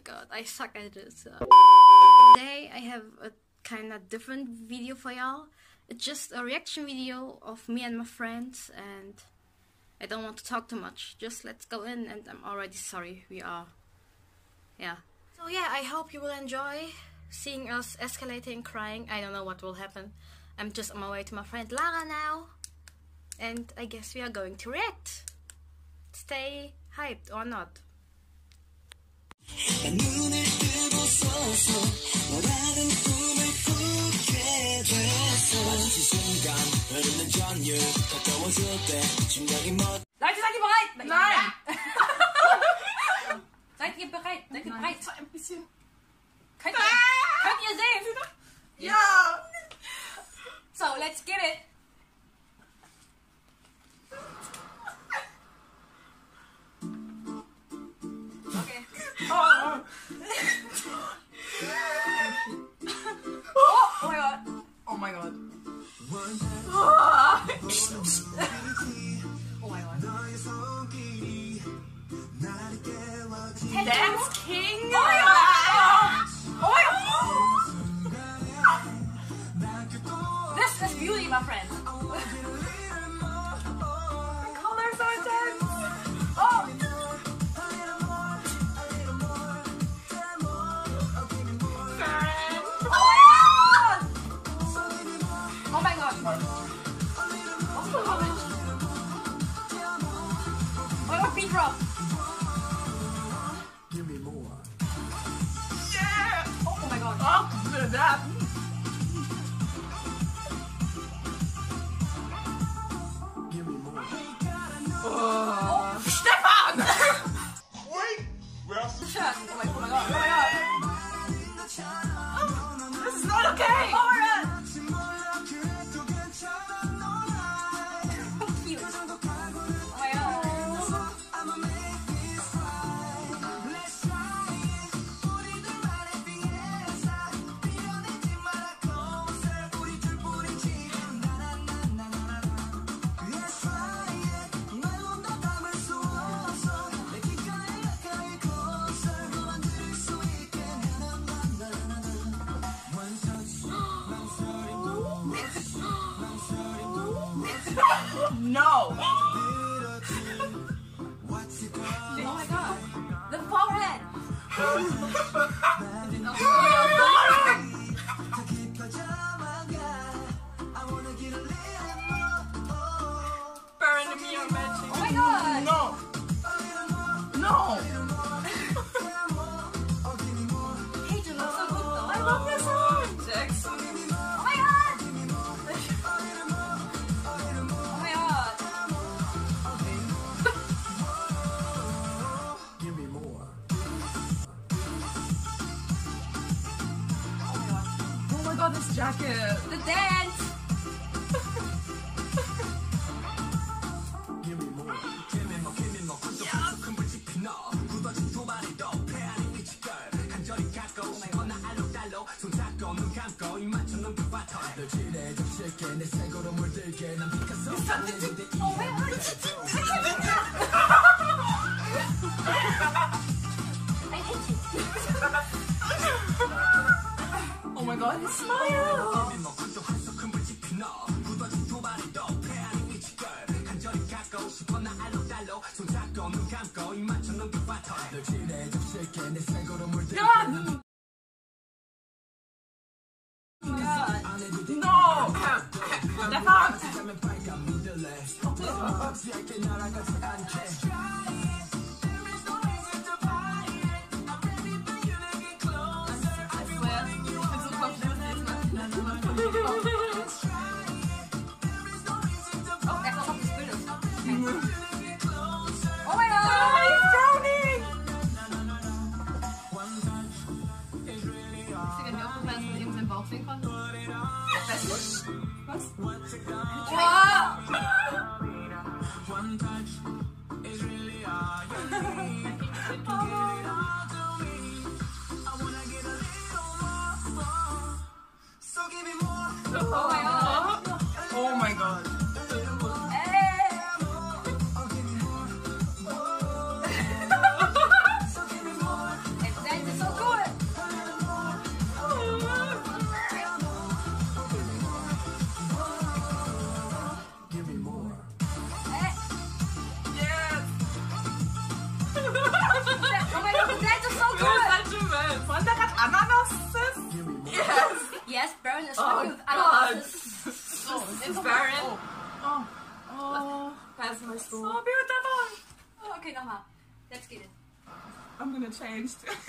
god, I suck at this. Today I have a kinda different video for y'all. It's just a reaction video of me and my friends, and I don't want to talk too much. Just let's go in, and I'm already sorry. Yeah. So yeah, I hope you will enjoy seeing us escalating, crying. I don't know what will happen. I'm just on my way to my friend Lara now, and I guess we are going to react. Stay hyped or not. Leute, seid ihr bereit? Nein! Seid ihr bereit? Seid ihr bereit? Ein bisschen. Könnt ihr sehen? Ja! So, let's get it! Okay. Oh my god. Oh my god. Oh my god. Dance King? Oh my god. Oh my god. This is beauty, my friend. The colors are intense. Oh. Oh my god! What a beat drop! Give me more. Yeah! Oh my god! Oh, look at that! Give me more. Oh. Stefan! Wait! Shut! Oh my god! Oh my god! Oh, this is not okay! Oh my god! No! Oh my god! The forehead! Burn me your magic! Oh my god! No! No! Hey, you look so good though! I love this song! Jackson! Oh my god! Give me more. Oh my god, this jacket! The dance! Give me more. Oh my god, his smile! No! Oh my god! He's drowning! Was? Wow! that's my school. So beautiful. Oh, okay, nochmal. Let's get it. I'm gonna change.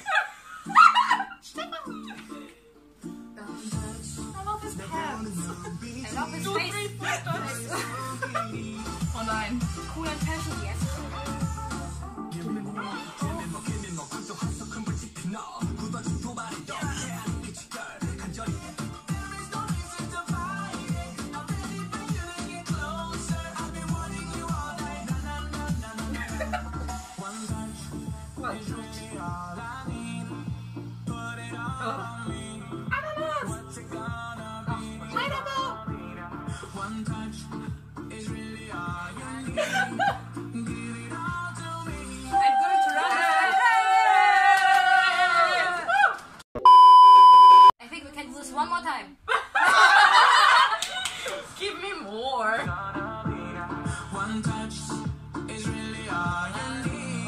I love his pants. I love his face. Oh nein. Cool and passion, yes. One more time. Give me more. One touch is really all you need.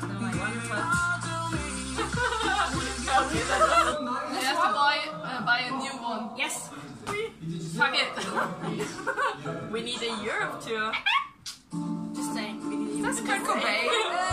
Okay, we have to buy a new one. Yes. Fuck it. We need a Europe tour. Just saying. That's Kurt Cobain.